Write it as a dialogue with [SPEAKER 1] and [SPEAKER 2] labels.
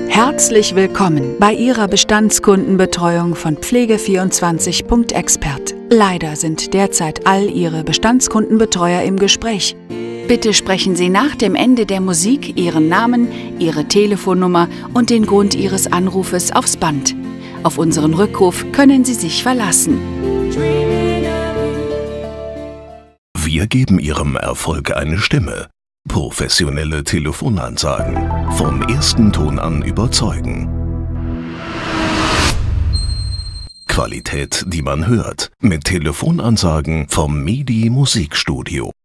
[SPEAKER 1] Herzlich willkommen bei Ihrer Bestandskundenbetreuung von Pflege24.expert. Leider sind derzeit all Ihre Bestandskundenbetreuer im Gespräch. Bitte sprechen Sie nach dem Ende der Musik Ihren Namen, Ihre Telefonnummer und den Grund Ihres Anrufes aufs Band. Auf unseren Rückruf können Sie sich verlassen.
[SPEAKER 2] Wir geben Ihrem Erfolg eine Stimme. Professionelle Telefonansagen. Vom ersten Ton an überzeugen. Qualität, die man hört. Mit Telefonansagen vom MIDI Musikstudio.